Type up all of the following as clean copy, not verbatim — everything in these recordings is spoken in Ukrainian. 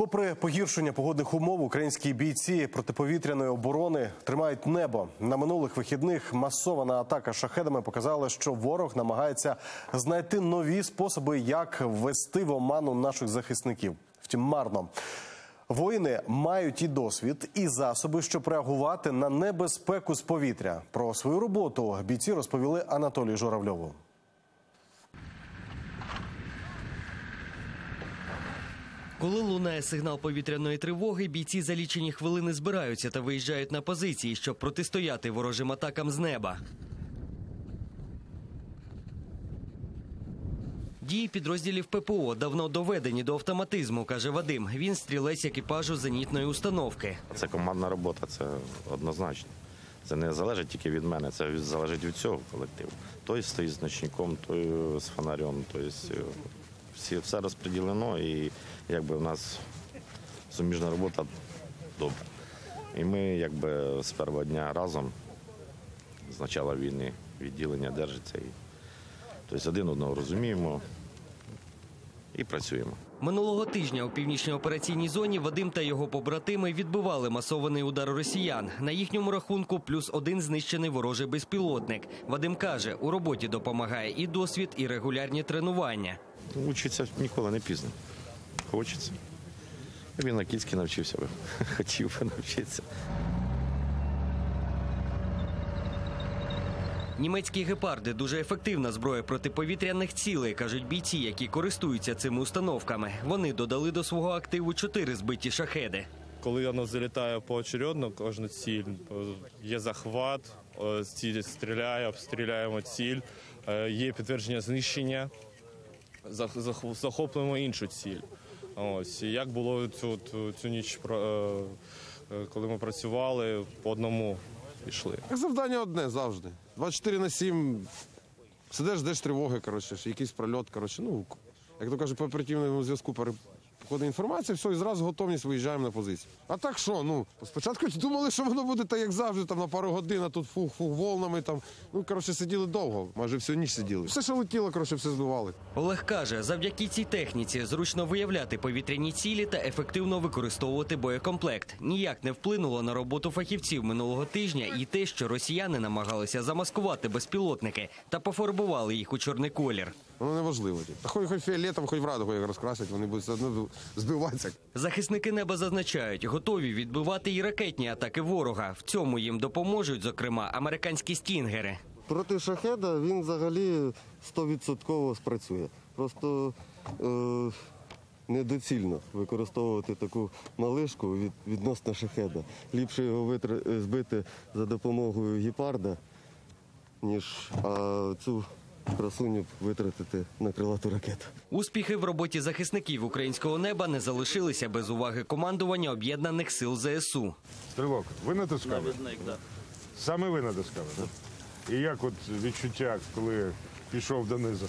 Попри погіршення погодних умов, українські бійці протиповітряної оборони тримають небо. На минулих вихідних масована атака шахедами показала, що ворог намагається знайти нові способи, як ввести в оману наших захисників. Втім, марно. Воїни мають і досвід, і засоби, щоб реагувати на небезпеку з повітря. Про свою роботу бійці розповіли Анатолію Журавльову. Коли лунає сигнал повітряної тривоги, бійці за лічені хвилини збираються та виїжджають на позиції, щоб протистояти ворожим атакам з неба. Дії підрозділів ППО давно доведені до автоматизму, каже Вадим. Він стрілець екіпажу зенітної установки. Це командна робота, це однозначно. Це не залежить тільки від мене, це залежить від цього колективу. Той стоїть з ночником, той з фонарем, все розподілено, і якби в нас суміжна робота добра. І ми якби з першого дня разом, з початку війни, відділення держиться. Тобто один одного розуміємо і працюємо. Минулого тижня у північній операційній зоні Вадим та його побратими відбивали масований удар росіян. На їхньому рахунку +1 знищений ворожий безпілотник. Вадим каже, у роботі допомагає і досвід, і регулярні тренування. Учиться ніколи не пізно. Хочеться. Він на Кільській навчився, хотів би навчитися. Німецькі гепарди – дуже ефективна зброя протиповітряних цілей, кажуть бійці, які користуються цими установками. Вони додали до свого активу 4 збиті шахеди. Коли воно залітає поочередно, кожну ціль, є захват, ціль стріляє, обстріляємо ціль, є підтвердження знищення, захоплюємо іншу ціль. Ось, як було цю ніч, коли ми працювали, по одному йшли. Завдання одне завжди. 24/7 сидиш, ждеш тривоги, якийсь прольот. Як то кажуть, по оперативному зв'язку приходить інформація, все, і зразу готовність, виїжджаємо на позицію. А так що? Спочатку думали, що воно буде так, як завжди, на пару годин, а тут фух-фух волнами. Сиділи довго, майже всю ніч сиділи. Все, що летіло, все збивали. Олег каже, завдяки цій техніці зручно виявляти повітряні цілі та ефективно використовувати боєкомплект. Ніяк не вплинуло на роботу фахівців минулого тижня і те, що росіяни намагалися замаскувати безпілотники та пофарбували їх у чорний колір. Воно не важливо. Хоч фіолетом, хоч в радугу їх розкрасять, вони будуть все одно збиватися. Захисники неба зазначають, готові відбивати і ракетні атаки ворога. В цьому їм допоможуть, зокрема, американські стінгери. Проти шахеда він взагалі 100% спрацює. Просто недоцільно використовувати таку малишку відносно шахеда. Ліпше його збити за допомогою гепарда, ніж цю красуню витратити на крилату ракету. Успіхи в роботі захисників українського неба не залишилися без уваги командування Об'єднаних сил ЗСУ. Стрілок, ви натискали? Навідник, так. Саме ви натискали, так? І як відчуття, коли пішов донизу?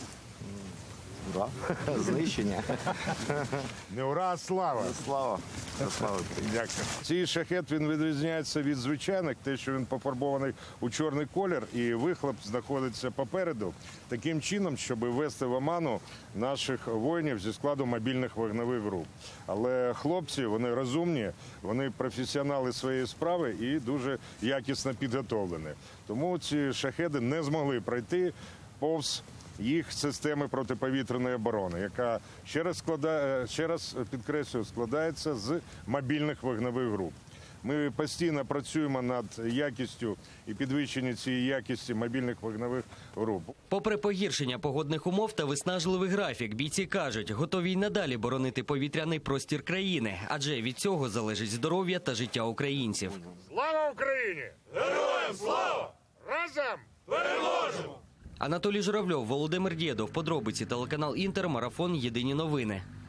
Знищення. Не ура, а слава! Слава. Дякую. Цей шахет, він відрізняється від звичайних, те, що він пофарбований у чорний колір, і вихлоп знаходиться попереду, таким чином, щоб ввести в оману наших воїнів зі складу мобільних вогневих груп. Але хлопці, вони розумні, вони професіонали своєї справи і дуже якісно підготовлені. Тому ці шахеди не змогли пройти повз їх системи протиповітряної оборони, яка, ще раз підкреслюю, складається з мобільних вогневих груп. Ми постійно працюємо над якістю і підвищенням цієї якості мобільних вогневих груп. Попри погіршення погодних умов та виснажливий графік, бійці кажуть, готові й надалі боронити повітряний простір країни, адже від цього залежить здоров'я та життя українців. Слава Україні! Героям слава! Разом переможемо! Анатолій Журавльов, Володимир Дєдов. Подробиці телеканал Інтер, марафон «Єдині новини».